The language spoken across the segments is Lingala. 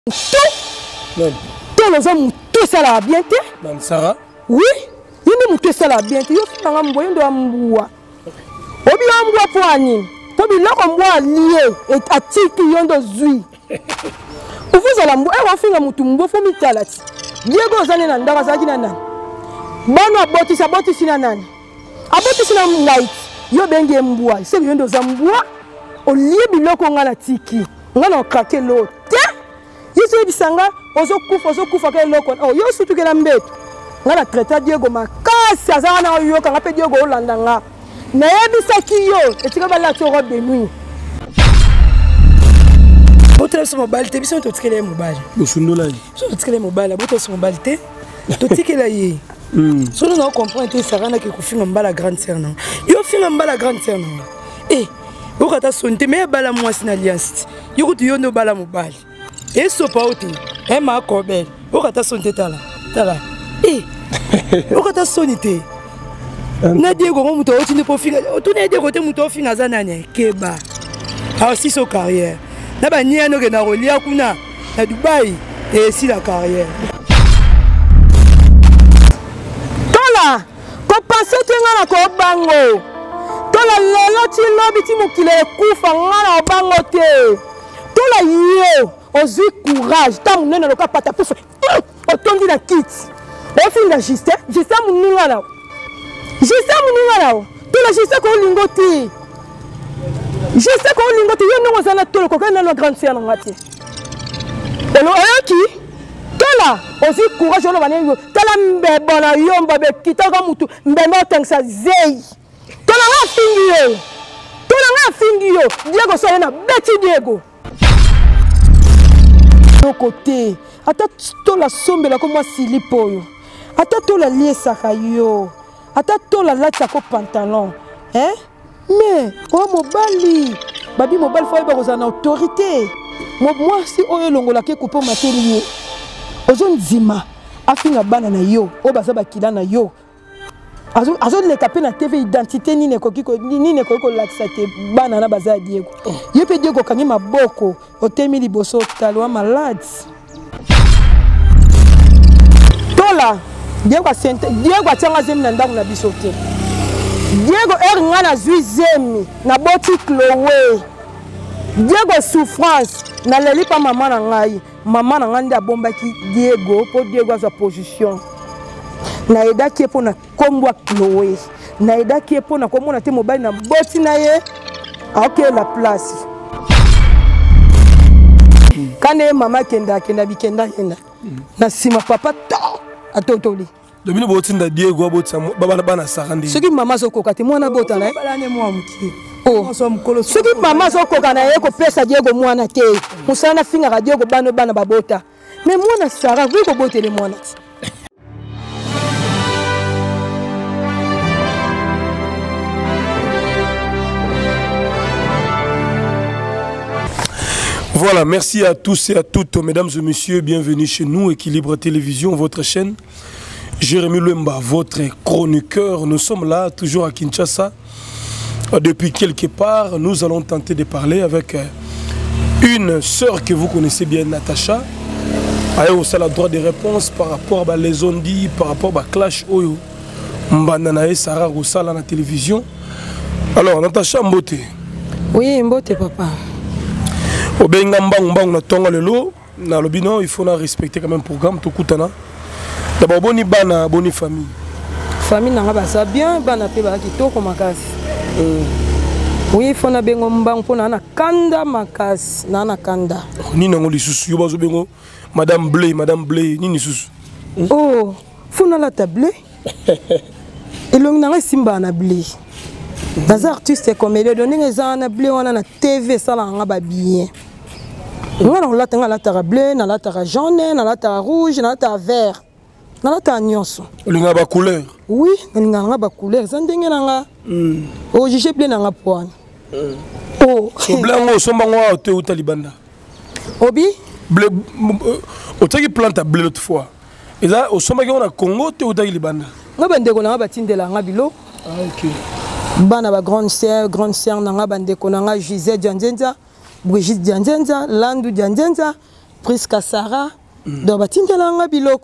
Tout ça là bien té. Sarah. Oui. Il ne monte ça là bien té. Yo fanga mboyo ndo ambuwa. Obi ambuwa poani. Pobi loko mboa lié et atiki yondo zui. Ufuza la mboa wa finga mutu mbo fo mitalati. Diego zane na ndaka saki na nani. Bano aboti sina nani. Aboti sina light. Yo benge mboa. Se yondo za mboa. Olie biloko ngala tiki. Ngala okake lo. Yesu bisanga ozo kufa ke loko oh yo sutu ke la mbeto ngala traiter Diego makasi azana yo kanga pe Diego olanda nga na yebisa ki yo etika bala to robe de nuit botre so mobile te biso to tikele mobile bosundola so tikele mobile botre so mobile te to tikela yi so no comprendre te sarana ke ko finga mbala grande sœur non yo finga mbala grande sœur non eh okata sonte me bala mwasi na alliance yo ko yo no bala mobile. Et ce pauti, ma cobelle, au kata sonité tala, au kata sonité. Na Diego muto tu ne peux finir, tu n'es Diego te muto finir zanane, keba. Ah si so carrière. Na ba ni ano na rolia kuna na Dubaï et si la carrière. Tola, ko passer tenga na ko bango. Tola lelo ti lobi ti mukile kufa ngana bango te. Tola yo. Ozu courage, ta munene loka pata pour otondi na kit. O fin na juste muninga na. Juste muninga na. To la juste ko lingoti. Juste ko lingoti yo no zana to ko kana na grande sœur ngati. Elo oyoki. Tola ozu courage lo bane yo. Tala mbebo na yo mbabe kitaka mutu mbembo tangsa zei. Tola nga fingi yo. Tola nga fingi yo. Diego so na beti Diego. Côté ata to la sombe la comme moi silipo yo ata to la liesa yo ata to la lata ko pantalon hein mais oh mobali babi mobile faut ba kozana autorité moi si oyo longola ke couper matériel ozo nzima afinga bana na yo o baza bakila na yo azo le taper na TV identité ni ne ko lakisa te bana na baza Diego yepe Diego kangi maboko otemi liboso talwa malade tola Diego atanga zemi na ndangu na biso te Diego nga na zui zemi na boti Chloé Diego souffrance na leli pa mama na ngai mama na ngai nda bombaki Diego po Diego sa position na edaki po na kombwa Chloé na edaki po na komona te mobile na boti na ye aoke la place kane mama kenda bikenda yenda na sima papa to atotoli domino boti nda Diego boti bana sarandi soki mama sokoka te mwana bota na balane mwa muki oh soki mama sokoka na ye ko pesa Diego mwana te musana finga Diego bana babota mais mwana Sarah vous ko botele mwana ti. Voilà, merci à tous et à toutes, mesdames et messieurs, bienvenue chez nous, Équilibre Télévision, votre chaîne. Jérémy Lemba, votre chroniqueur, nous sommes là, toujours à Kinshasa. Depuis quelque part, nous allons tenter de parler avec une sœur que vous connaissez bien, Natacha. Elle a le droit de réponse par rapport à les ondis, par rapport à Clash Oyo, Mbandanae, Sarah Roussala à la télévision. Alors, Natacha Mbote. Oui, Mbote, papa. Au Bengambang na tonga lelo na lobino il faut respecter quand même le programme tout kutana d'abord boni bana boni famille na ba bien bana pe ba kitoko makasi oui il faut na bengo mbang pona na kanda makasi na kanda ni nango lisusu yo bazo bengo madame Blé ni lisusu oh funa la table elong na simba na Blé les artistes comme les donner les na Blé wana na TV ça la nga ba bien. On a la terre bleue, la terre jaune, la terre rouge, la terre vert. La terre nyonso. On a ba couleur. Oui, on a ba couleur. Ça ndenge nanga. Oh, j'ai blé nanga poane. Oh. So blanc so mangwa te ou talibanda. Obi? Blé o taki plante blé l'autre fois. Et là au somba on a Congo te ou talibanda. Nga bandeko nanga batindela nga bilo. Ah OK. Bana ba grande sœur nanga bandeko nanga Gisèle Djanzenza. Brigitte Djanzenza, Landou Djanzenza, Prisca Sarah. Donc, batindelanga biloko.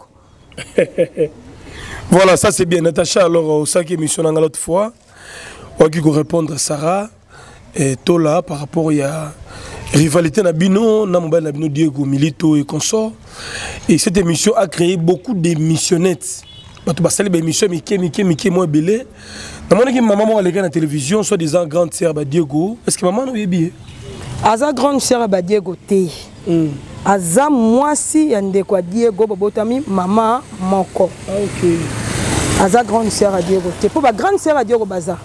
Voilà, ça c'est bien. Natacha, alors, ça qui est mission l'autre fois, on va répondre à Sarah et Tola par rapport à rivalité Nabino, Nabino Diego Milito et consorts. Et cette émission a créé beaucoup d'émissionnettes. Tu vas saluer l'émission Mickey, moi, Belé. Dans mon équipe, maman, elle est à la télévision, soit disant grande sœur Diego. Est-ce que maman nous est bien? Aza grande sœur Diego T. Aza moi si yande kwa Diego Bobotami maman moko. Ah ok. Aza grande sœur Diego T. Pour ba grande sœur Diego Baza.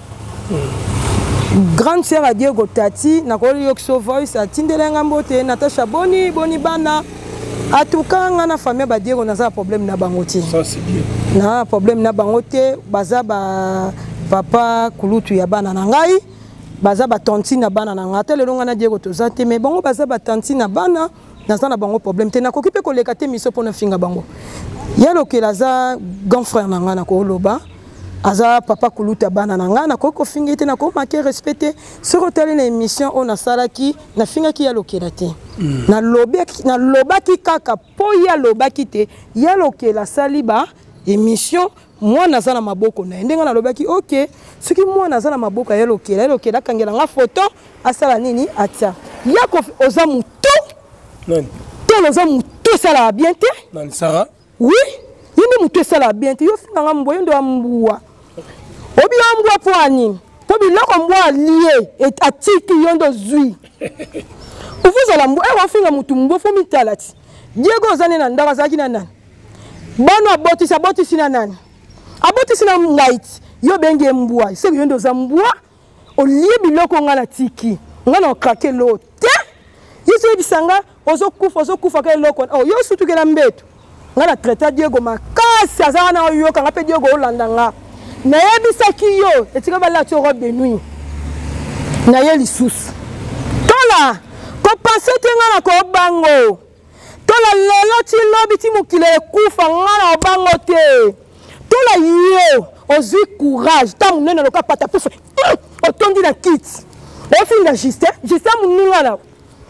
Grande sœur Diego Tati na ko yokso voice atindelenga mbote Natasha boni bana. En tout cas, on a famille ba Diego na za problème na bangote. Ça c'est bien. Na problème na bangote baza ba papa kulutu ya bana na ngai. Baza ba tanti na bana na ngata le longa na Diego tozate mais bango baza ba tanti na bana na za na bango problème te na ko kipe ko lekate miso pona finga bango yalo ke laza grand frère na ngana ko loba aza papa kuluta bana na ngana ko ko finga te na ko marquer respecter sur hôtel na émission on a salaki na finga ki yalo ke te na loba ki kaka po ya loba ki te yalo ke la saliba émission moi nazana maboko na ndenga na lobaki OK ce qui moi nazana maboko yelo kela kangela nga photo asala nini atia yako oza muto nani to oza muto sala bien te nani Sarah oui yindi muto sala bien te yo finga nga mboyo ndo ambuwa obi ambuwa po ani po biloko mbwa lié et atiki yondo zui ufuza la mbwa wa finga mutu mbo fo mitalati Diego ozane na ndaka zaki na nani bano abotisi na nani abotisi na ngait yo benge mbwa c'est que yondo za mbwa olie biloko ngala tiki ngana okake lo te yiso bisanga ozo kufa ke loko oh yo sutu ke na mbeto ngana traiter Diego makasi azana yo kanga pe Diego olanda nga na yebisa ki yo etika bala to robe de nuit na ye lisusu tola ko penser te ngana ko bango tola lelo ti lobi ti mukile kufa ngana obango te tola yo ozui courage ta munene loka pata pufa otondi na kit ofinga Justin muninga na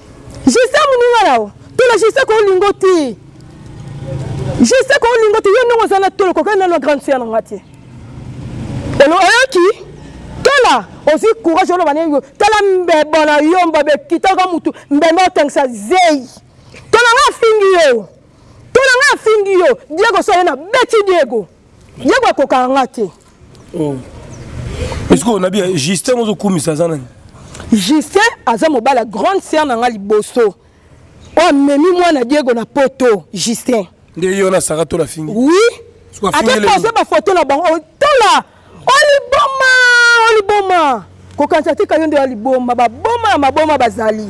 tola Justin ko lingo ti yo ndongo zana tolo ko kana na grande sœur na ngati elo oyoki tola ozui courage olo bane yo tola mbebo na yo mbabe kitaka mutu mbemba otangisa zei tola nga fingi yo Diego so na beti Diego akoka ngate oh est-ce qu'on a bien Justin ozo kumisa zana Justin aza mobala grande sœur na ngali boso o memi mwana Diego na poto Justin nde yo na Sarah to la fingi oui ata pose ba photo na bango tola oliboma ko kantatika yo nde oliboma ba maboma bazali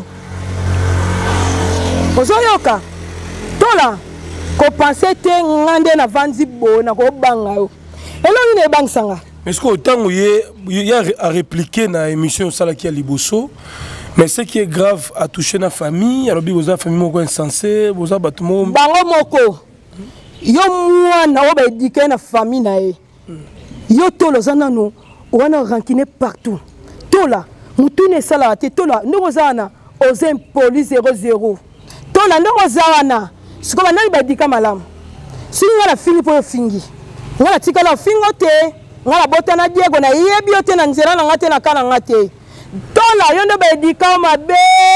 ozoyoka tola ko penser te ngande na vanzi bona ko banga yo elongi ne bangsanga est-ce que autant il y a à répliquer dans l'émission ça qui a liboso mais ce qui est grave à toucher na famille alors bi oza famille moko insensé oza batumo bango moko yo mwana oba éduquer na famille na ye yo tolo zanano wana rankine partout tola mutune sala te tola ndoko zana ozen police 00 tola ndoko zana siko banani badika malamu singa la fini po fingi ngala tika la fingo te ngala bota na Diego na yebi ote na nzela na ngate na kana ngate tola yondo badika mabe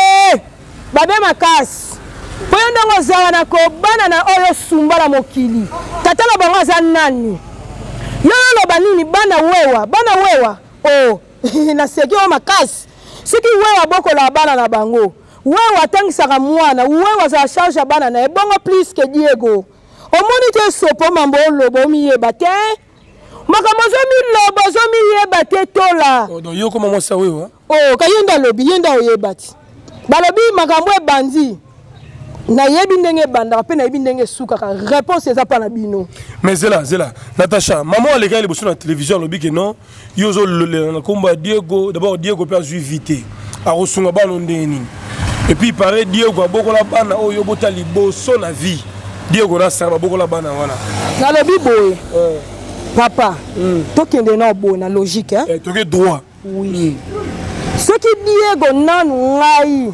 makasi po yondo ngozana ko bana na oyo sumbala mokili tatala bango za nani yo banini bana wewa oh na seki o makasi siki wewa boko la bana na bango wewa tangisaka mwana wewa za charge bana na ebongo plus que Diego omoni te sopo mambo lobo miyeba te makamozo mi yeba te tola oh donc yo comment moi ça wewa oh kayenda lobi yenda oyeba ti balobi makambo ebandi na yebi ndenge banda pe na yebi ndenge suka ka réponse eza pa na bino mais zela Natacha maman elle est sur la télévision lobi que non yozo le combat Diego d'abord Diego peut jouer vite a rosunga bano ndeni et puis paraît Diego a beaucoup la bana o yobota liboso na vie Diego na samba beaucoup la bana wana na lobi boy papa tokende na bo na logique hein toke droit oui ce qui Diego nanu ngai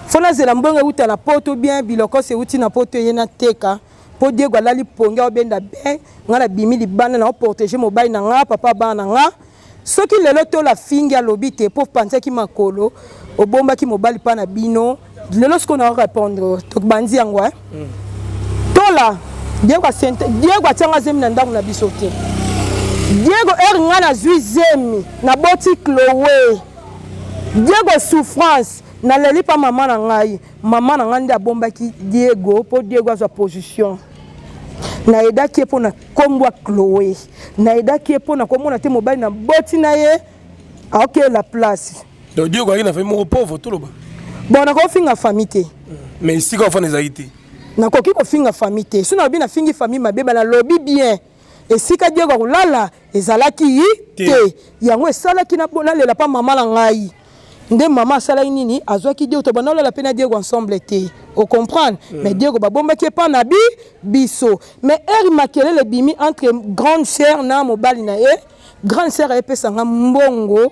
fona zela mbongo uta na poto bien biloko se uti na poto yena teka po Diego alali ponga obenda bien ngala bimi libana na protéger mobile na nga papa bana nga soki lelo to la fingi alobi te po penser ki makolo obomba ki mobile pa na bino lelo ce qu'on a répondre to bandi yango tola Diego atianga zemi na ndako na biso te Diego nga na zwi zemi na boti Chloé Diego souffrance na leli pa mama na ngai mama na ngai nde abombaki Diego po Diego azwa position na edaki po na kombwa Chloé na edaki po na komona te mobile na boti na ye aoke la place donc Diego a na famille mon pauvre tout le bas bon na ko finga famille te mais ici ko fa na zaité na ko ki ko finga famille te suna bi na fingi famille mabeba na lobi bien et si ka Diego kolala ezalaki te yango esalaki na bona lela pa mama na ngai nde mama sala nini azwaki Diego to bana la pena Diego ensemble te o comprendre mais Diego ba bomba ki pa na biso mais eri makele le bimi entre grande sœur na mobali na ye grande sœur a epesa nga mbongo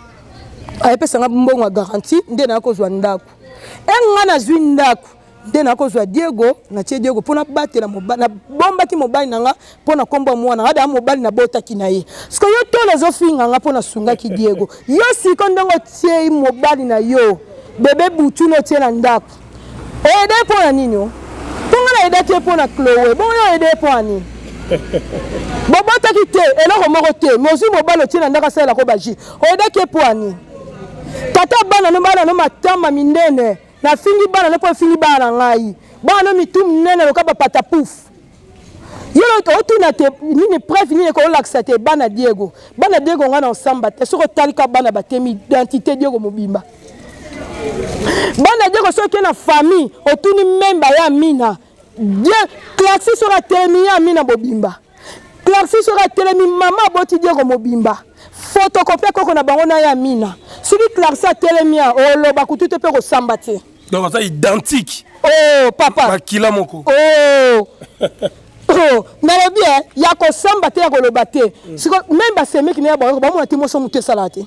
a garantie nde na ko zwa ndako enga na zwi ndako nde na ko zwa Diego na tie Diego pona batela mobali na bomba ki mobali na nga pona komba mwana ngada mobali na bota ki na ye sko yo to lezo finga nga pona sunga ki Diego yo siko ndongo tie mobali na yo bebe butu no tie na ndako ede pona nini o ponga na ede tie pona Chloé bon yo ede pona nini bobota ki te eloko moko te mozi mobali tie na ndaka sala ko baji ede ke pona nini tata bana no matamba mindene na fingi bana na po fingi bana ngai bana mitum nene loka ba patapuf yelo to tuna te nini preuve nini ko laksa te bana Diego ngana ensemble te soko talika bana batemi identité Diego mobimba bana Diego soki na famille otuni memba ya mina Dieu Clarisse sera telemi ya mina mobimba Clarisse sera telemi mama boti Diego mobimba photocopie koko na bango na ya mina soki Clarisse telemi o loba kutute pe ko samba te donc ça identique oh papa makila moko oh na bien ya ko samba te ya ko loba te siko même ba semeki na ba mo na timo so mutu salate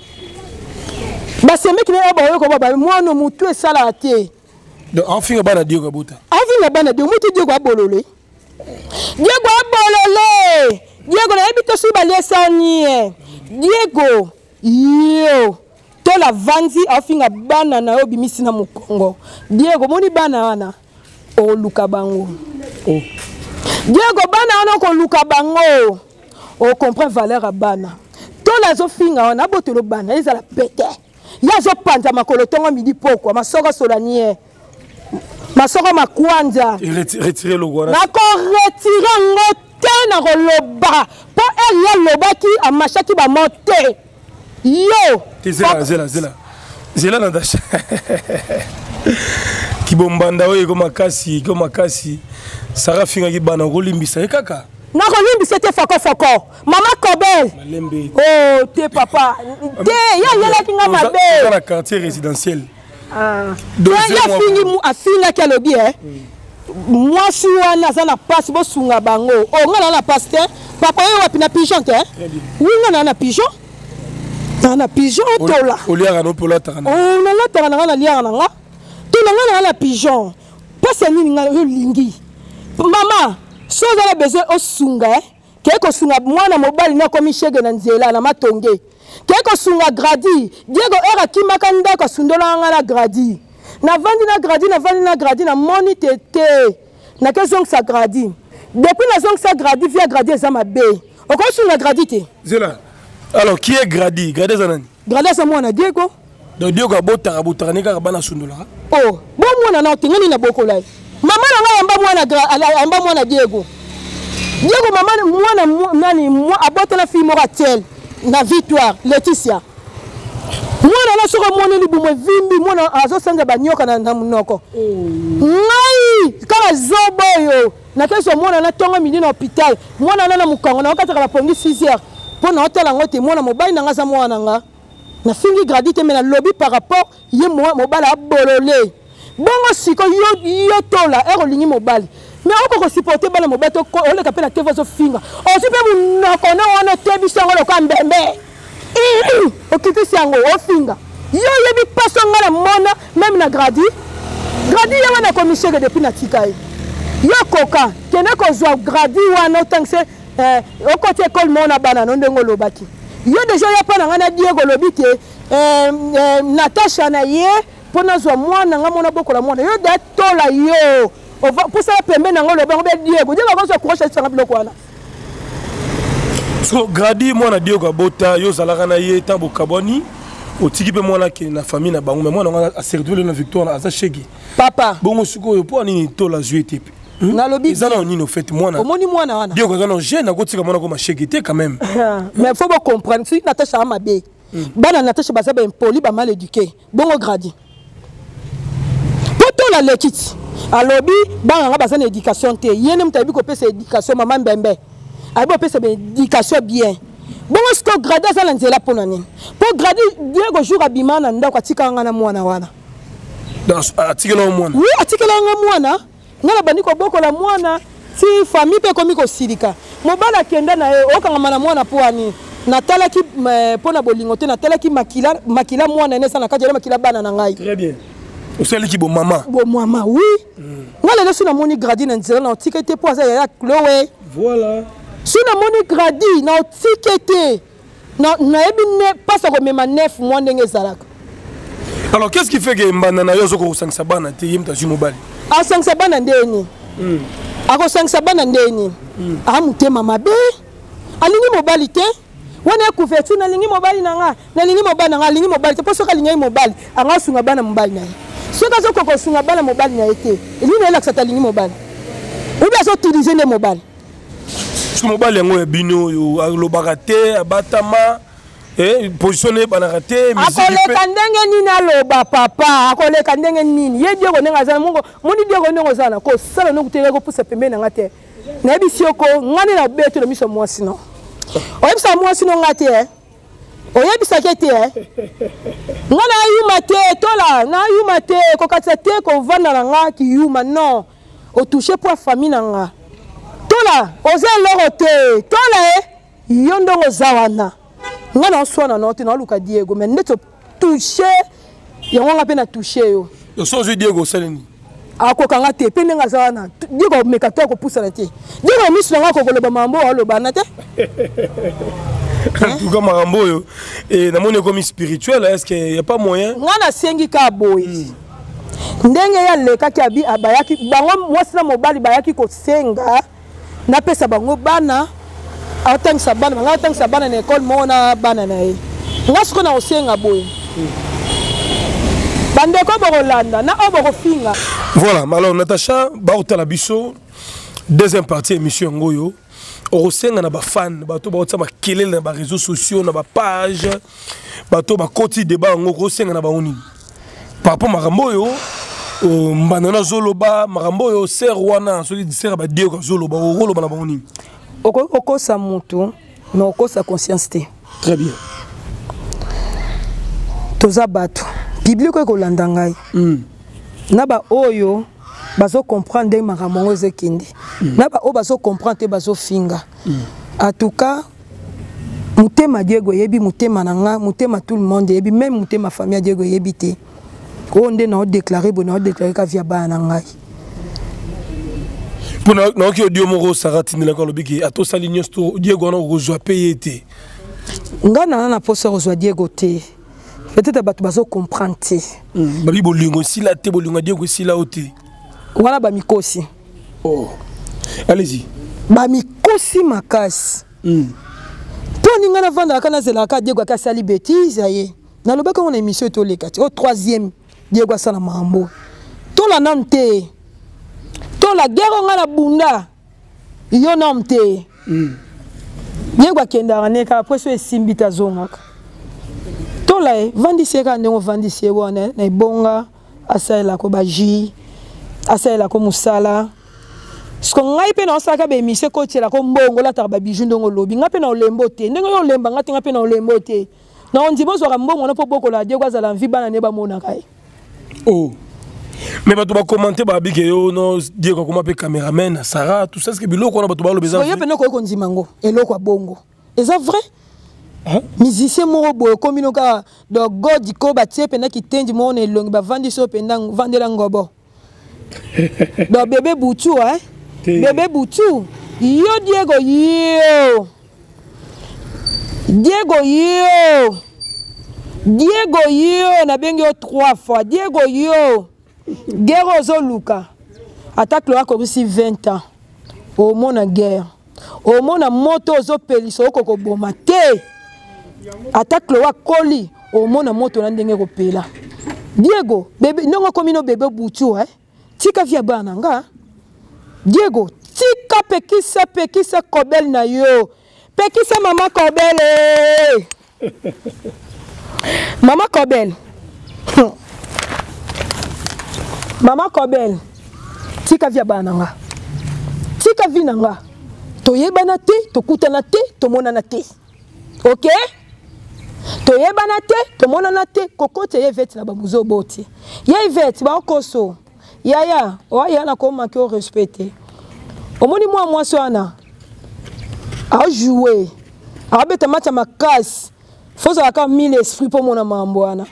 ba semeki na ba ko ba mo no mutu salate donc enfin bana Diego bota enfin bana Diego mutu Diego abolole Diego na ebito si ba lesani Diego yo to la vanzi afinga bana na yo bimisi na mukongo Diego moni bana wana o luka bango Diego bana wana ko luka bango o comprend valeur a bana to la zo finga wana botelo bana ezala pete ya zo panja makolo tongo midi poko masoko solanie masoko makwanja retirer le gwana na ko retirer ngote na koloba po elia lobaki amashaki ba mote yo zela na dasha kibombanda oyo ko makasi sara finga ki bana ko limbisa kaka na ko limbisa te foko mama Kobel oh te papa te ya ki nga mabe dans la quartier résidentiel ya fingi mu afinga ki alobi moi suwana za na passe bo sunga bango o ngana na passe te papa yo wapi na pigeon te winga na pigeon na pigeon tola oliara no pola takana on na takana na liara na nga to na pigeon passe nini nga yo lingi mama so za la besoin o sunga ke ko sunga mwana mobali na komi shege na nzela na matonge ke ko sunga gradi Diego era kimaka ndaka sundola nga na gradi na vandi na gradi na moni tete na ke zong sa gradi depuis na zong sa gradi via gradi za mabe o ko sunga gradi te zela alors qui est gradi zanani gradi sa mwana Diego donc Diego abotaka ne kaka bana sundola oh bo mwana na tengani na bokolai mama na nga yamba mwana Diego mama mwana nani abotela fille moratel na Victoire Laetitia mwana na soko mwana libumo vimbi mwana azosanga banyoka na munoko ngai kaka zoboyo na keso mwana na tonga midi na hôpital mwana na mukango na okataka la pongi 6h pona hotela ngote mwana mobali na nga za mwana nga na fingi gradite mais na lobby par rapport ye mobala abolole bongo siko yo tola lingi mobali mais on peut supporter bana mobali to on le kapela TV zo finga on sipe munoko na wana tebi sango lo kambembe okiti sango o finga yo yebi paso ngala mona même na gradi ya na commission depuis na tikai yo koka kene ko zwa gradi wana tangse au côté école mona bana no ndengo lobaki yo déjà ya pa na ngana Diego lobiki Natasha na ye pona zwa mwana nga mona bokola mwana yo da tola yo pour ça pembe na ngolo bango be Diego ko zo croche sanga biloko wana so gradi mwana Diego abota yo zalaka na ye tambo kaboni otiki pe mwana ke na famille na bango mais mwana a servi na victoire na aza shege papa bongo suko po nini tola jouer na lobi ils ont nini au fait mwana omoni mwana wana Diego zana jeune na kotika mwana ko ma shege te quand même mais faut comprendre si Natasha amabe bana Natasha basaba impoli ba mal éduqué bongo gradi poto la lekiti alobi bana nga basana éducation te yene mtabi ko pesa éducation maman mbembe abi pesa éducation bien bongo sko gradi za nzela pona nini po gradi Diego jour abimana ndako atika nga na mwana wana dans atikela mwana oui atikela nga mwana ngala bani ko bokola mwana si famille pe komi ko silika mobala kenda na ye okanga na mwana po ani natalaki pona bolingo te natalaki makila mwana nesa na kati ya makila bana na ngai très bien osaliki bo mama oui ngala leso na moni gradi na nzela na tikete po za ya Chloé voilà si na moni gradi na tikete na ebi ne pasa ko mema 9 mois ndenge zalaka. Alors qu'est-ce qui fait que mbana na yo zoko kusangisa bana te yimta ju mobali asangisa bana ndeni akosangisa bana ndeni amutema mabe alingi mobali te wana couverture na lingi mobali nanga na lingi mobali nanga lingi mobali te poso ka lingi mobali anga sunga bana mobali na ye soka zo ko sunga bana mobali na ye te elini ela ksata lingi mobali ou bien so utiliser les mobali parce que mobali yango ya bino yo alobaka te abatama positionné banaka te akoleka ndenge nini aloba papa akoleka ndenge nini ye Diego ndenge azana mongo moni Diego ndenge azana ko sala no kuteleka ko pusa pembe na ngate na ebisi yoko ngani na beto na miso mwasi no oyebisa mwasi no ngate oyebisa kete ngana yuma te tola na yuma te ko katsa te ko vanda na ngaki yuma non o toucher pour famille na nga tola oze loro te tola yo ndongo zawana ngana oswana note na luka Diego mais neto toucher yango nga pe na toucher yo so je Diego saleni akokanga te pe ndenga zawana Diego mekato ko pusa na te Diego misu nga ko koloba mambo aloba na te en tout cas marambo yo et na moni comme spirituel est-ce qu'il y a pas moyen ngana sengi ka boy ndenge ya leka ki abi abayaki bango mwasina mobali bayaki ko senga na pesa bango bana atangisa bana nga atangisa bana na école mona bana na ye nga siko na osenga boy bandeko bokolanda na oboko finga voilà alors Natasha bautala biso deuxième partie émission ngoyo osenga na ba fan bato bautsa makelele na ba réseaux sociaux na ba page bato ba koti débat ngo osenga na ba oni papa makambo yo mbana zoloba makambo yo ser wana so di ser ba Diego zoloba roloba na ba oni okosa mutu mais okosa conscience te très bien toza bato public ko kolanda ngai na ba oyo bazo comprendre ndenge makambo ngo ezekindi na ba oyo bazo comprendre te bazo finga en tout cas mutema Diego yebi mutema nanga mutema tout le monde yebi même mutema famille Diego yebi te ko nde na déclarer bon na déclarer ka via bana ngai pour na ki audio moko saratine la kolobiki ato saligno sto Diego na rozwa payer te ngana na posa rozwa Diego te peut-être bato bazo comprendre te babi bolingo sila te bolingo Diego sila ote wana ba mikosi oh allez-y ba mikosi makasi to ninga na vanda kana zela ka Diego ka sali bêtise aye na lobaka on émission to lekati au troisième Diego sana mambo to la nante to la guerre ngala bunda yo nomte Diego akenda neka après so esimbita zongaka to la vandiseka ndongo vandise wana na bonga asala ko baji asala ko musala sko ngai pe na osaka be mise ko tshela ko mbongo la tarba biju ndongo lobi ngape na olembo te ndenge yo lemba ngati ngape na olembo te na on dibo zo mbongo na po bokola Diego azala mvi bana ne ba mona kai oh mais bato ba commenter ba bike yo no Diego comment pe cameraman Sarah tout ça ce que biloko na bato ba lo bezan yo pe no ko ndima ngo eloko bongo eza vrai musicien moko boye komi noka do godi ko batie pena kitendi mo na elongi bavandi so pena vandela ngobo do bébé Boutou bébé Boutou yo Diego na bengi yo 3 fois Diego yo guerre zo luka attaque le ko 20 ans au mona guerre au mona moto zo peliso ko boma te attaque le koli au mona moto na ndenge ko pela Diego bébé ndongo komino bébé Boutou tika via bana nga Diego tika pekisa kobel na yo pekisa mama kobele mama kobel mama kobel tika via bana nga tika vina nga toyebana te tokutana te tomonana te OK toyebana te tomonana te kokote yeveti na bamuzo boti yeveti ba okoso yaya oya na ko manquer au respect omoni moi soana a jouer a beta match ma casse faut ça ka 1000 esprit pour mon amambwana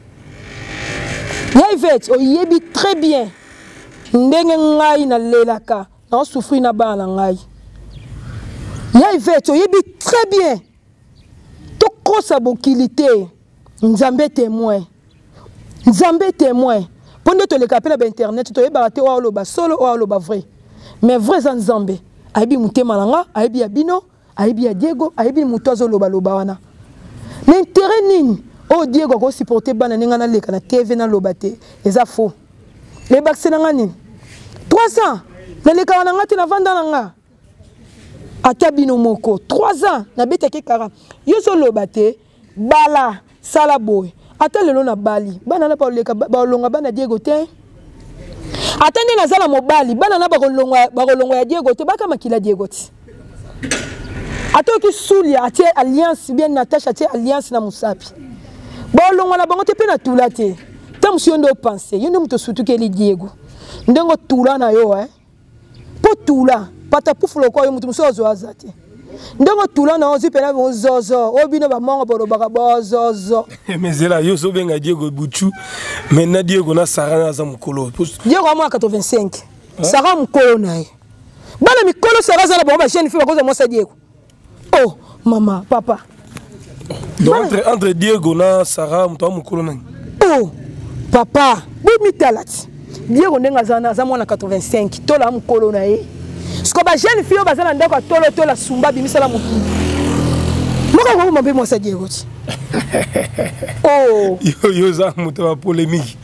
yeveti oyebi très bien ndenge ngai na lelaka na souffrir na bana ngai yeveti oyebi très bien to kosa bokilité nzambe témoin Pendant que les capels internet, tu es baraté ou aloba solo ou aloba vrai. Mais vrai sans Zambé. Aibi mute malanga, aibi abino, aibi Diego, aibi mutozo loba loba wana. L'intérêt nin, oh Diego ko supporter bana ninga na leka na TV na lobate, eza faux. Les vaccins na nin. 3 ans, na leka wana ngati na vanda nga. Ata bino moko, 3 ans na beta ke kara. Yo so lobate, bala sala boy. Ata lelo na bali bana na pauleka balonga bana Diego te atende na zala mobali bana na bakolonga ya Diego te baka makila Diego te atoki sulia atie alliance bien Natasha atie alliance na Musapi balonga na bango te pe na tula te tam si ndo penser yondo muto sutukeli Diego ndengo tula na yo po tula pata pufulo ko yo muto musozo azate ndongo tula na ozi pena bozozo obino ba mongo borobaka bozozo mais là yo so benga Diego Boutou mais na Diego na Sarah na za mukolo Diego moi 85 Sarah mukolo na ye bana mikolo Sarah za na ba chaîne fi ba koza moi sa Diego oh mama papa donc entre Diego na Sarah mto mukolo na oh papa bo mitalat Diego ndenga za moi na 85 tola mukolo na ye Sko ba jeune fille bazana ndako tolo la sumba bimisala mukili. Moka ko mbe mo sa Diego. Oh, yo za muto wa polémique.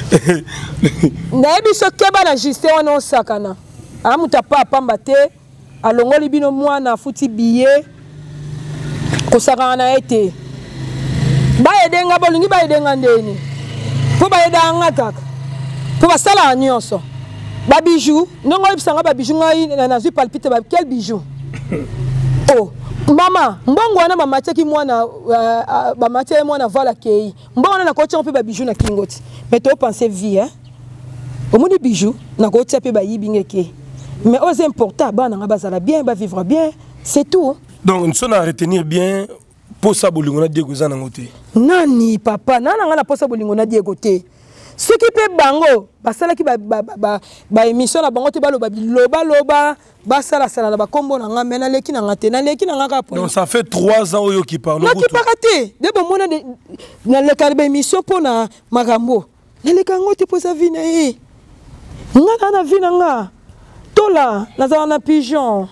Na biso keba na juste wana osakana. Amuta pa pamba te alongoli bino mwana futi billet ko sakana ete. Ba edenga bolingi ba edenga ndeni. Po ba edanga kaka. Po ba sala nyonso. Ba bijou, non on ebisanga ba bijou ngai na zui palpite ba quel bijou. Oh, mama, mbongo wana ba mateki mwana ba mateki mwana voilà kei. Mbongo na ko tia pe ba bijou na kingoti. Mais to penser vie Au moni bijou na ko tia pe ba yibingeke. Mais aux important ba na bazala bien, ba vivre bien, c'est tout. Donc nous sommes à retenir bien pour ça bolingo na Diego za na ngote. Nani papa, nana nga na posa bolingo na Diego te. Ce qui peut bango, basala ki ba émission na bango te baloba loba basala sala na ba kombo na nga mena leki na ngate na leki na nga ka po. Donc ça fait 3 ans oyo ki parle. Na ki pakate, de bon mona na le kalbe émission po na makambo. Na le kango te po sa vie na e. Nga na vie na nga. Tola na za na pigeon.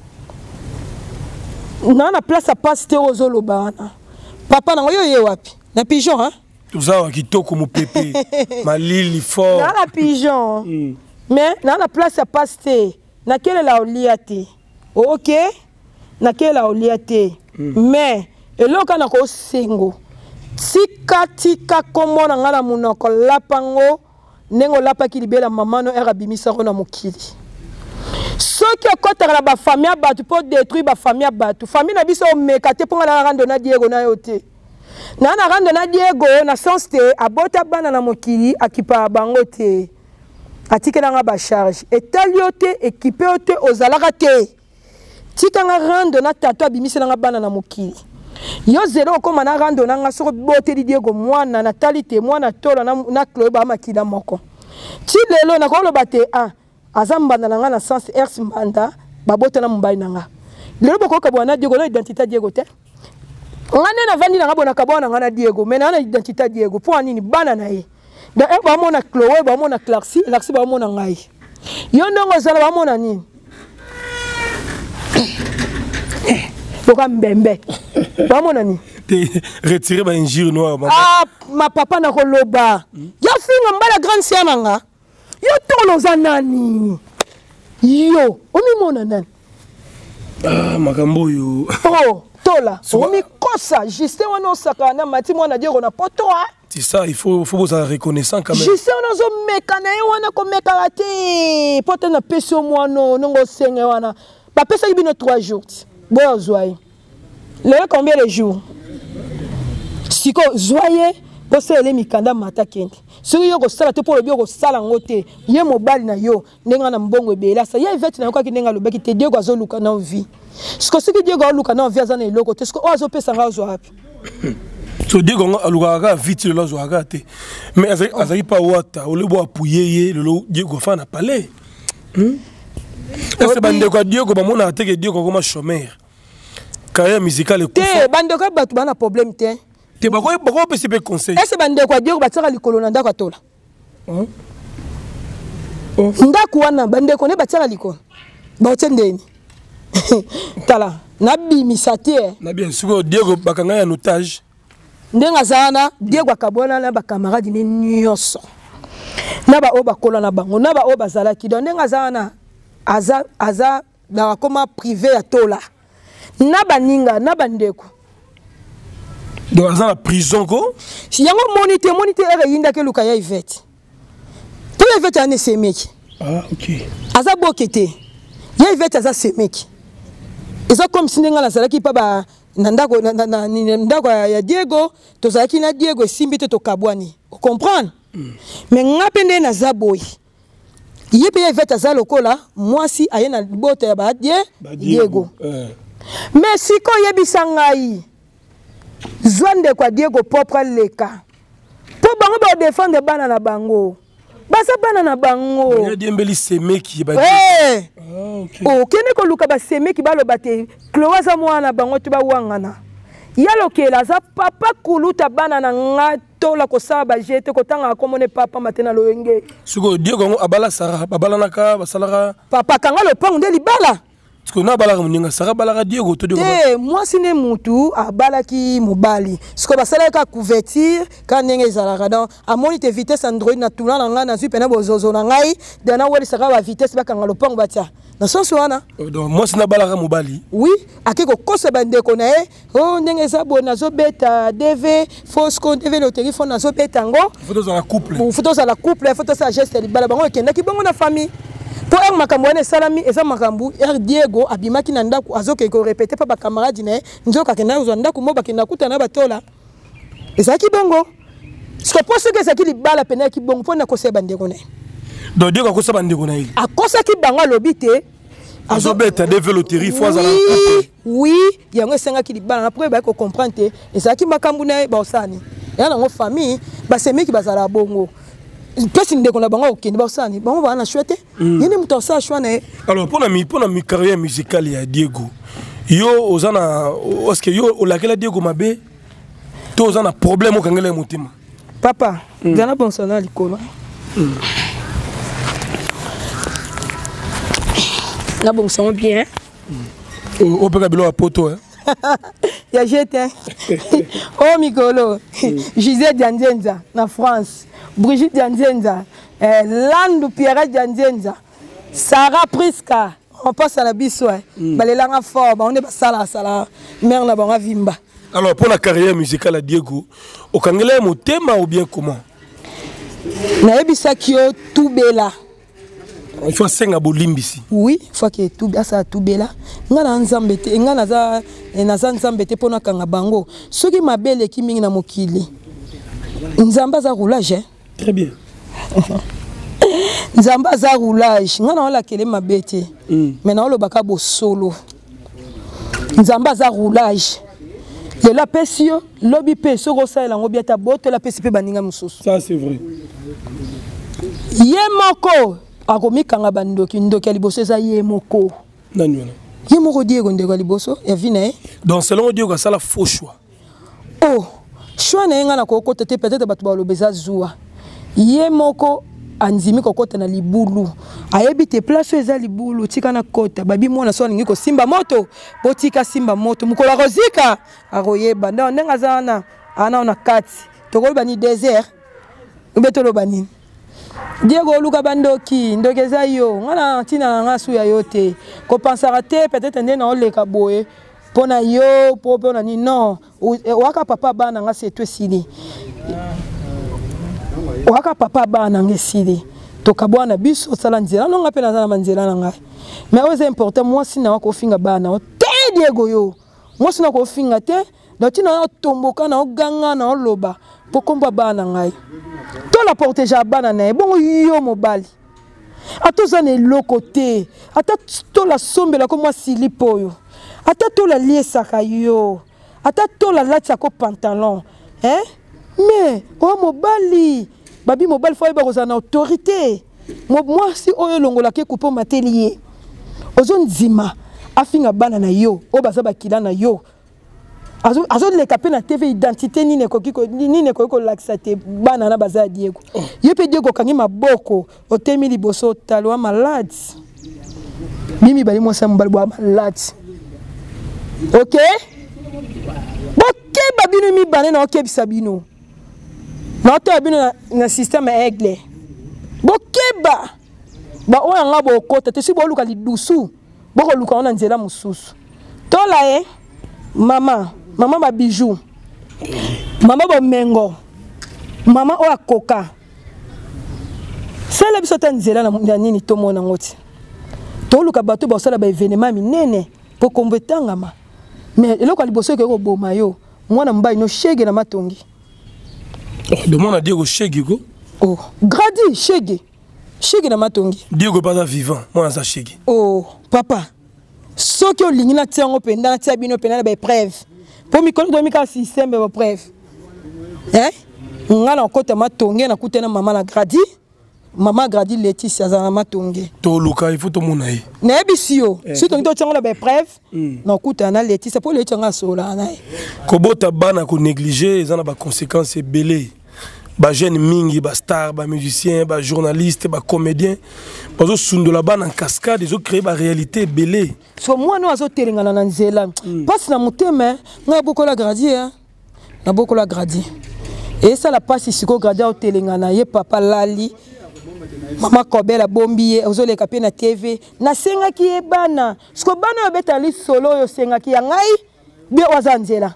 Na place à passe te ozoloba na. Papa na yo ye wapi? Na pigeon hein? Tout ça qui toko mo pépé. Malili fort. Na la pigeon. Mais na la place à passer. Na quelle la oliate. OK? Na quelle la oliate. Mais eloko na ko sengo. Tika komo na ngala munoko lapango nengo lapa ki libela mamano era bimisa ko na mokili. Soki okotaka ba famille batu pour détruire ba famille batu. Famille na biso mekate pour na rando na Diego na yote. Na rando na Diego na sens te abota bana na mokili akipa bango te atikela nga ba charge etalio te équipé te ozalaka te tika nga rando na tato abimisela nga bana na mokili yo zero koma na rando na nga soko bote di Diego mwana na talite mwana tola na Chloé ba makila moko ti lelo na ko lo bate azamba na nga na sens ers mbanda ba bote na mbai na nga lelo boko ka bwana Diego na identité Diego te ngane na vandi na nga bona ka bwana nga na Diego mais na identité Diego po nini bana na ye da ba mona Chloé ba mona Clarcy ba mona ngai yo ndongo zala ba mona nini Pourquoi mbembe? Pas mon ami. Retirer ma injure noire. Ma papa n'a pas loba. Ya finga mbala grande sœur nanga. Yo tolo zanani. Yo, omi mona nan. Makambo yo. Oh, tola. Omi kosa, juste wana saka na mati mwana Diego na poto hein. C'est ça, il faut vous reconnaissant quand même. Juste on zo mekana wana ko mekalate. Poto na peso mwana nongo senge wana. Ba pesa ibino 3 jours. Bon, zoye. Le combien de jours? Si ko zoye, ko se ele mikanda mata kende. Si yo ko sala te pour le bio ko sala ngote, ye mobali na yo, nenga na mbongo ebela sa. Ye vete na ko ki nenga lobeki te Diego azo luka na vie. Siko siki Diego luka na vie azana eloko te siko azo pesa nga zo hapi. So Diego aluka vite le zo agate. Mais azali pa wata, o le bo appuyer le Diego fa na palais. Est-ce bande ko Diego ba mona ateke Diego comme chômeur. Carrière musicale te bande ko batu bana problème te. Te ba ko PCP conseil. Est-ce bande ko Diego bataka likolo na ndako atola. Ndako wana bande ko ne bataka likolo. Ba otendeni. Tala, na bimisate. Na bien sûr Diego bakanga ya notage. Ndenga zana Diego akabona na ba camarade ni nyonso. Na ba oba kola na bango, na ba oba zala ki ndenga zana aza na koma privé ya tola. Na baninga na bandeko. Donc dans la prison ko? Si yango monite ere yinda ke luka ya Yvette. To Yvette ane semeki. OK. Aza bokete. Ya Yvette aza semeki. Eza comme si ndenga na zalaki pa ba ndako ya Diego, to zalaki na Diego simbi te to kabwani. Vous comprenez? Mais ngapende na zaboy. Yé paye Yvette aza lokola, moi si aye na bote ya ba Diego. Mais si ko yebisa ngai zwande kwa Diego propre leka po bango ba défendre bana na bango basa bana na bango ya diembeli semeki ba OK o kene ko luka ba semeki ba lo bate Chloé za mwana bango to ba wangana yalo kela za papa kuluta bana na ngato la ko sala ba jete ko tanga ko mone papa matena loyenge suko Diego abala sara babala naka basalara papa kanga lo pangu ndeli bala. Parce que na balaka muninga sara balaka Diego to Diego. Moi sine mutu abalaki mobali. Ce que basala ka couverture quand ndenge ezalaka donc a monite vitesse Android na tula na nga na zui pena bozozo na ngai dana wali saka ba vitesse bakanga lopango batia. Na sens wana. Donc moi sina balaka mobali. Oui, akiko kosa bandeko na e o ndenge ezabo na zo beta DV fausse compte DV le téléphone na zo beta ngo. Photos dans la couple. Photos à la couple, photos à geste libala bango kenda ki bango na famille. Pour un makambo ene salami eza makambu Diego abimaki na ndako azoke ko répéter pa ba camarade ne nzoka kena zo ndako mo bakenda kutana batola ezaki bongo ce que pense que ça ki libala pena ki bongo pona ko seba ndeko ne donc Diego ko seba ndeko na ile akosa ki banga lobité azobeta développer fois à la oui yango senga ki libala après ba ko comprendre ezaki makambu na ba osani yana ngo famille ba semeki bazala bongo. Personne ne connaît pas qui ne va pas bon on va chouette il y a une ça chouane. Alors pour la carrière musicale il y a Diego yo ozana est-ce que yo olakela Diego mabe to ozana problème au kangela mutima papa zana bon sona likolo na bon son bien au peut kabilo a poto hein. Ya jete oh mikolo Gisèle Dianzenza na France Brigitte Dianzenza Landu Pierre Dianzenza Sarah Priska on passe à la biso balelanga fort on est basala sala mère na bango vimba. Alors pour la carrière musicale à Diego au kangela motema ou bien comment na ebisaki yo tout bela. Il faut senga bolimbisi. Oui, il faut que tout ça tout bela. Ngana nzambete, ngana za nzambete pona kanga bango. Soki mabele ki mingi na mokili. Nzamba za roulage. Très bien. Nzamba za roulage. Ngana wala kele mabete. Mais na lo baka bo solo. Nzamba za roulage. Le la pesio, lobby pe soko sa la ngobia ta bote la pesi pe baninga mususu. Ça c'est vrai. Yemoko akomi kanga bandoki ndoki ya liboso eza yemoko. Nani wana? Yemoko Diego ndeko ya liboso ya vina Donc selon Diego ça la faux choix. Oh, choix na nga na kokota te peut-être batu ba lobeza zuwa. Yemoko anzimi kokota na libulu. Ayebi te place eza libulu tika na kota babi mwana so ningi ko simba moto botika simba moto mukola rozika aroyeba ndenga zana ana na kati tokoloba ni désert ubetolo bani Diego luka bandoki ndokeza yo ngana tina nga su ya yote ko pensera te peut-être ndena oleka boye pona yo pona ni non waka papa bana nga c'est toi sili waka papa bana nga sili tokabwana biso sala nzela nonga pe na manzela na ngai mais c'est important moi sina wako finga bana te Diego yo moi sina ko finga te dotina tomboka na oganga na oloba pokomba bana ngai to la protéger bana na bon yo mobali atoza ne lokote ata to la sombela ko moi silipo yo ata to la liesaka yo ata to la latia ko pantalon mais o mobali babi mobile faut ba kozana autorité moi si oyo longola ke couper matelier ozo nzima afinga bana na yo o baza bakila na yo azo le kapé na TV identité ni ne ko laxate bana na baza Diego yepe Diego kangi maboko otemi liboso talwa malade mimi bali mo sa mobali bwa malade OK boke babino mi bana na OK bisabino na to abino na système aigle bokeba ba oya ngabo okota te si bo luka lidusu boko luka ona nzela mususu tola mama ba bijou mama ba mengo mama oya koka sala biso ta nzela na nini to mona ngoti to luka bato ba sala ba événement minene po kombetangama mais eloko liboso ke ko boma yo mwana mbai no shege na matongi. Demande à Diego Chegi go. Oh, gradi Chegi. Chegi na matongi. Diego pas vivant, moi ça Chegi. Oh, papa. Soki olingi na tiango penda na tia bino penda ba preuve. Po mi kono do mi ka système ba preuve. Ngala okota matongi na kutena mama na gradi. Mama gradi Laetitia za matongi. To luka il faut to monaï. Na ebisio. Si to nto tiango ba preuve, na kutana Laetitia po Laetitia nga sola na. Kobota bana ko négliger, ezana ba conséquences belé. Ba jeune mingi, ba star, ba musicien, ba journaliste, ba comédien. Bazo sundola bana en cascade, ils ont créé ba réalité belé. So moi no azo telinga na nzela. Passe na mutema, nga boko la gradi na boko la gradi. Et ça la passe ici ko gradi au telinga na ye papa lali. Mama Kobela bombiye ozole kapé na TV na senga ki e bana sko bana obeta li solo yo senga ki ya ngai bi wazanzela.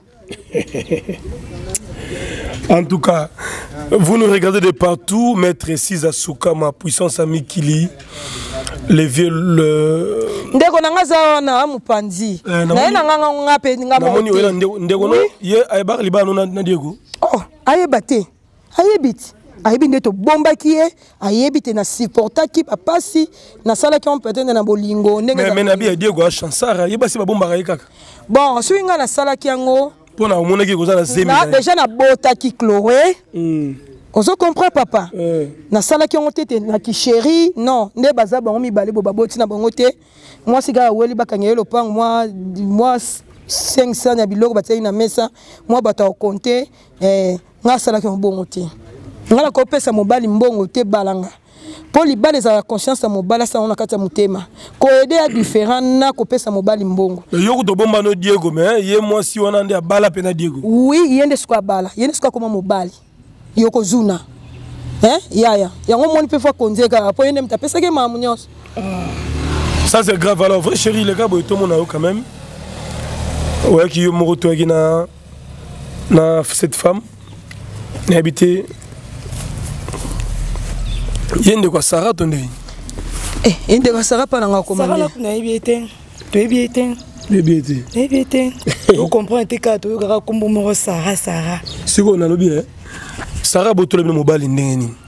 En tout cas, vous nous regardez de partout, Maître Siza Soukama, puissance Amikili, les vieux ndeko na ngaza na mupanzi na ena nganga ngape ngamo namoni wela ndeko no ye ayeba libano na Diego. Oh ayebate ayebit ayebi ndeto bombaki ye ayebi te na supporta ki papasi na sala ki on peut-être na bolingo ndenge mais na bi Diego a chansara yeba si babomba kaka bon swinga na sala ki yango pona omona ki kozala zemi na déjà na bota ki chloré ozo comprend papa na sala ki yango tete na ki chéri non nde baza bango mibale bo baboti na bango te moi siga weli bakangé le pang moi 500 na biloko bateli na mesa moi bata compter nga sala ki bongo te ngala ko pesa mobali mbongo te balanga po libale za conscience ya mobali sa on akata mutema ko aider à différent na ko pesa mobali mbongo yo ko bomba no Diego mais ye moi si on ande bala pena Diego oui yende siko bala yende siko koma mobali yoko zuna yaya yango moni pe fa konzeka po yende mtapesa ke mamu nyos ça c'est grave alors vrai chérie les gars boy tout mon quand même ouais qui yo mo to na cette femme n'a habité yende kwa Sarah tonde yende kwa Sarah pa nga komanda Sarah na yebite to yebite yebite on comprend te ka to ga kombo mo Sarah siko na lobi Sarah botole no mobali ndenge ni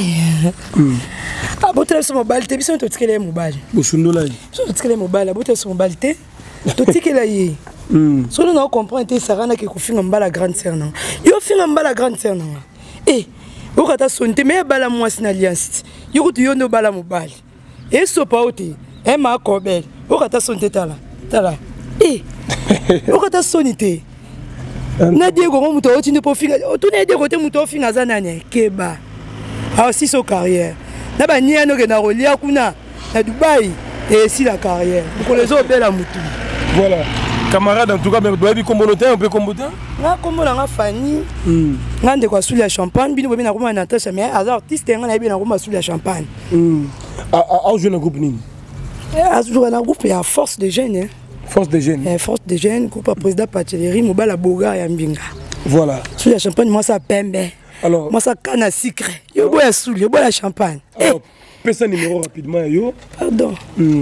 botole so mobali te biso to tikele mobali bosundola so tikele mobali botole so mobali te to tikela yi Solo na comprendre te Sarah ke ko finga mbala grande sœur na. Yo finga mbala grande sœur na. Eh, o kata sonte me bala mwasi na alliance. Yo kutu yo no bala mobali. E so pa ote, e ma kobel. O kata sonte tala. Tala. Eh. O kata sonite. Na Diego mo muto oti ne po finga. O tu na Diego te muto finga za nani keba. Ah aussi sa carrière. Na ba nia no ke na rolia kuna na Dubaï et si la carrière. Pour les autres belle mutu. Voilà. Camarade, en tout cas, mais doit communauté, un peu communauté. Na comme la Fanny. Na de quoi sous la champagne, bino bino na kuma na tasha mais as artiste na bino na kuma sous la champagne. Ah, je ne groupe ni. Ah, je na groupe ya force de jeunes. Force de jeunes. Force de jeunes, groupe président Patellerie, Mobala Boga ya Mbinga. Voilà. Sous la champagne, moi ça pembe. Alors, moi ça canne à sucre. Yo bois sous, yo bois la champagne. Alors, pèse un numéro rapidement yo. Pardon.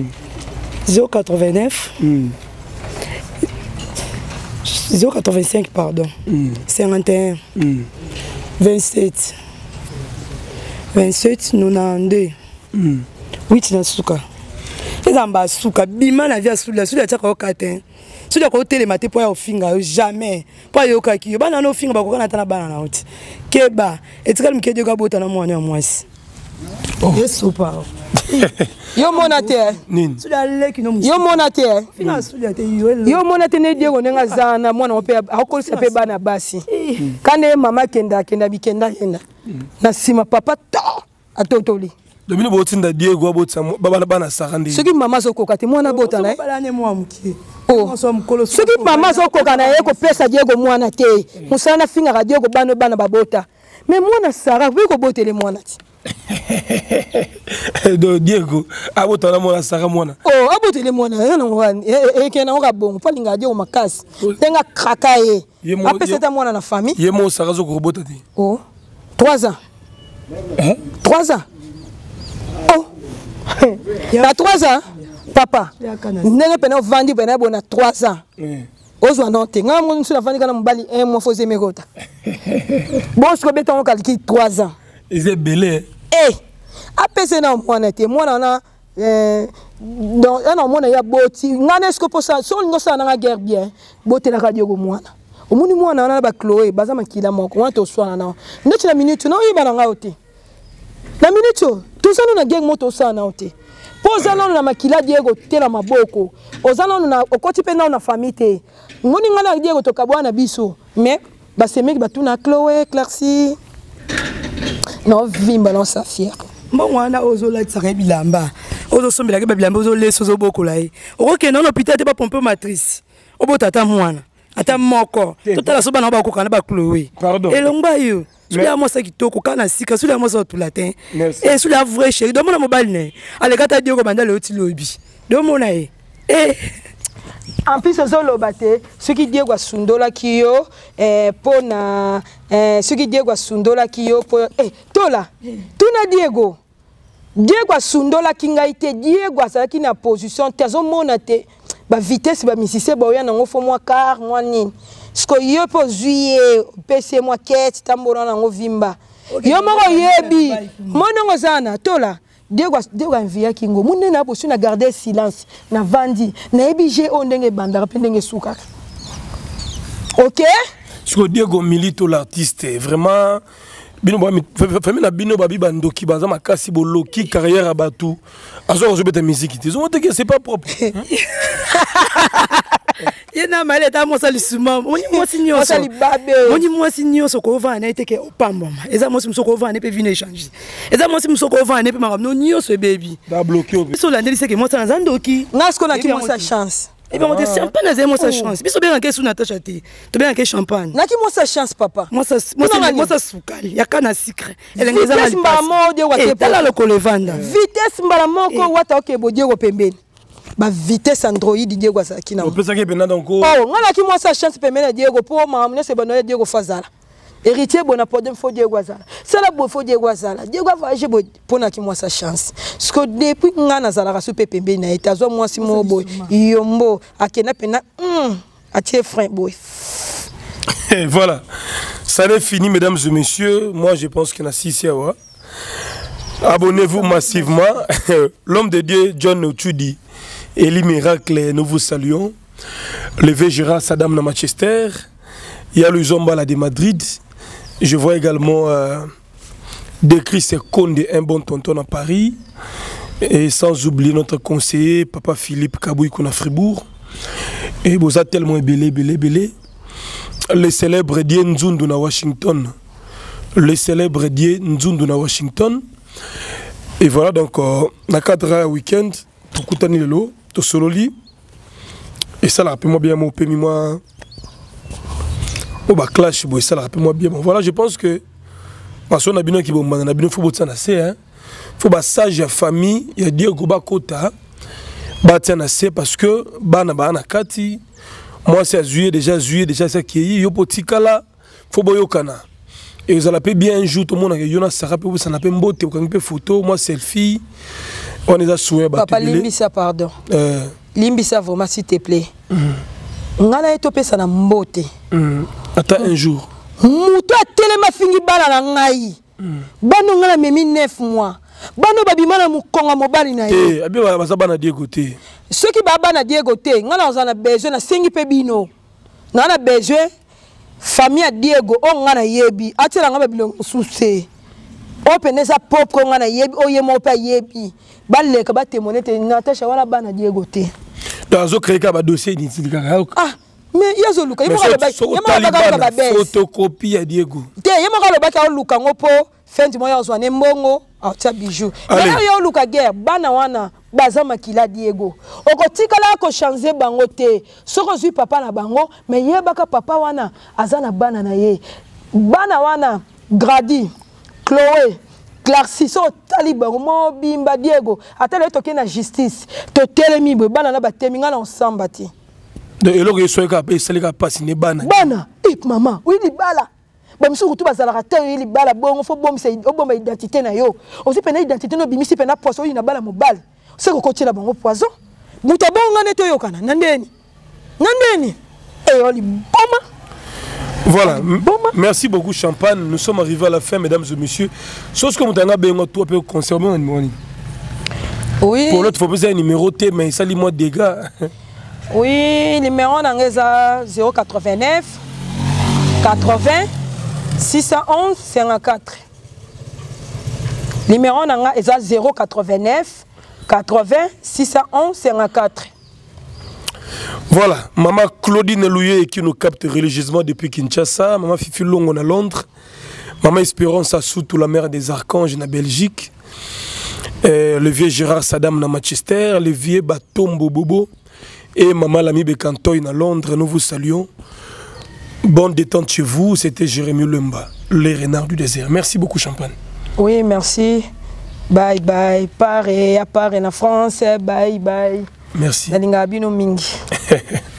089 085 pardon. 51 27 27 92 8 na suka. Ezamba suka bima na via sous la tchaka okatin. Sous la côté les maté pour ofinga jamais. Pas yo kaki. Bana no finga ba ko kana tana bana na oti. Keba etikali mkeje ka bota na mwana ya mwasi. Yesu pa. Yo monate. Sous la leki no. Yo monate. Finga sous la te yo. Yo monate ne Diego nenga zana mwana ope akolisa pe bana basi. Kane mama kenda bikenda yenda. Na sima papa to atotoli. Domino botinda Diego abotsa baba bana sarandi. Soki mama zokoka te mwana bota na. Bala ne mwa mki. Oh. Soki mama zokoka na yeko pesa Diego mwana te. Musana finga ka Diego bana babota. Mais mwana Sarah ko botele mwana ti. Diego abota na mwana Sarah mwana. Oh, abotele mwana na ngwani. Kena nga bongo palinga Diego makasi. Tenga krakaye. Apesa ta mwana na famille. Yemo Sarah zokobota te. Oh. 3 ans. 3 ans. Oh. Na 3 ans. Papa. Nenge pena vandi pena bona 3 ans. Ozwa note. Nga mo nsula vandi kana mbali 1 mois fo zemegota. Bon ce que beton on calcule 3 ans. Ils belé. Eh. Apese na mwana te mwana na donc un mwana ya boti. Nga nesko pour ça so ngosa na guerre bien. Bote la radio go mwana. Omuni mwana na ba Chloé baza makila moko. Wana to swana na. Ndeti na minute na yiba na nga ote. Na minute tout ça na guerre moto ça na ote. Poza nanu na makila Diego tela maboko. Oza nanu na okoti pe na famille te. Ngoni ngana Diego to kabwana biso. Mais ba semeki batuna Chloé, Clarcy. Non vimba non sa fière. Bon wana ozo la tsaka bilamba. Ozo sombela ke bilamba ozo leso zo bokola e. Oke non hôpital te ba pompe matrice. Obota ta mwana. Ata moko. Totala so bana ba ko kana ba Chloé. Pardon. Elongba yo. Sula moi ça qui toko kana sika sula moi ça tout latin et sula vrai chéri do mona mobile ne ale kata Diego banda le oti lobi do mona e en plus zo lobate ce qui Diego sundola kiyo pona ce qui Diego sundola kiyo po tola tuna Diego sundola kingaite Diego ça qui na position tezo mona te ba vitesse ba misise ba ya nango fo moi car moi nini Sko yo po juillet pese moi quête tambora na ngovimba yo moko yebi monongo zana tola Diego envia kingo munne na posu na garder silence na vandi na ebije ondenge bandara pendenge suka. OK? Sko Diego Milito l'artiste vraiment bino ba famille na bino babi bandoki baza makasi boloki carrière abatu azo je beta musique te zo que c'est pas propre. Yena male ta mosa lisuma oni mosi nyoso oni mosi nyoso ko va na eteke opamba eza mosi msoko va na pe vine changer eza mosi msoko va na pe ma no nyoso baby da bloquer so la ndeli que mosa na zandoki ngasko na ki mosa chance et bien on te champagne na zemo sa chance biso bien que sous Natacha te to bien que champagne na ki mosa chance papa mosa sukali ya kana secret elengeza na mbamo de wate tala lo kolevanda vitesse mbala moko wata OK bodie go pembeni ba vitesse Android Diego Sakina. On peut ça que pendant donc oh ngana ki moi sa chance pembeni Diego pour mamne c'est bon Diego Fazala héritier bona podem fo Diego Azala sala bo fo Diego Azala Diego voyage bo pona ki moi sa chance parce que depuis ngana zala ka super pembeni na etazo moi si mo boy yombo akena pena atie frein boy. Voilà, ça est fini mesdames et messieurs. Moi je pense qu'il y en a 6 heures. Abonnez-vous massivement. L'homme de Dieu John Ochudi Eli Miracle, nous vous saluons. le vieux Gérard Saddam de Manchester. Il y a le Zombala de Madrid. Je vois également Chris Conde, un bon tonton à Paris. Et sans oublier notre conseiller, Papa Philippe Kabouy à Fribourg. Et vous êtes tellement belé. Le célèbre Dieu Nzundu à Washington. Le célèbre Dieu Nzundu à Washington. Et voilà, donc, dans le cadre week-end, tout le monde, tout sololi. Et ça, rappelle-moi bien, mon pays, moi. Oh, bah, clash, ça, rappelle-moi bien. Bon, voilà, je pense que. Parce qu'on a bien qui bon, on a bien faut botter hein. Faut bah sage famille, il y a Diego Bakota. Batiana c'est parce que bana kati. Moi c'est juillet déjà ça qui yo potikala faut boyokana. Et vous allez bien un jour tout le monde a yona ça rappelle ça n'a pas mbote ou quand photo moi selfie. On est à souhait Papa Limbisa pardon. Limbisa vraiment s'il te plaît. Ngala etopé ça na mbote. Attends un jour. Muto atelema fingi bala na ngai. Bano ngala memi 9 mois. Bano babimana mukonga mobali na ye. Abi ba bana Diego te. Ceux qui baba na Diego te, ngala on a besoin na sengi pe bino. Na besoin famille a Diego o ngana yebi, atela ngaba bilo suse. O peneza propre ngana yebi, o yemo pa yebi. Balle ka ba témoigner te Natasha wala bana Diego te. Dans créer ka ba dossier identifié. Ah mais il y a Zoluka, il y a photocopie à Diego. Il y a Luka ngopo, fin du mois on est mbongo, ah tia bijou. Il y a Luka guerre, bana wana, bazama kila Diego. Okotika la ko changer bango te. Soko zui papa na bango, mais ye baka papa wana azana bana na ye. Bana wana Grady, Chloé, Clarcy so tali bango mo bimba Diego. Atale toke na justice. To telemi bana na bateminga na ensemble ti. De eloge soyeka pe salika passe ne bana. Bana, maman, oui li bala. Ba misuku tu bazala rater li bala bongo fo bom se oboma identité na yo. Aussi pena identité no bimisi pena poisson ina bala mobile. C'est ko kotila bango poison. Muta bonga neto yo kana nandeni. Nandeni. Et on li boma. Voilà. Merci beaucoup Champagne. Nous sommes arrivés à la fin mesdames et messieurs. Chose que mutanga bengo toi peut conserver un numéro. Oui. Pour l'autre faut besoin un numéro T mais ça li moi dégâts. Oui, numéro d'Angeza 089 80 611 54. Numéro d'Angeza 089 80 611 54. Voilà, maman Claudine Louye qui nous capte religieusement depuis Kinshasa, maman Fifi Longo à Londres, maman Espérance Assou, la mère des archanges en Belgique, le vieux Gérard Saddam à Manchester, le vieux Batombo Bobo. Et maman l'ami Bekantoy à Londres, nous vous saluons. Bonne détente chez vous, c'était Jérémy Lemba, les renards du désert. Merci beaucoup Champagne. Oui, merci. Bye bye. Pare à part en France, bye bye. Merci. Nalinga bino mingi.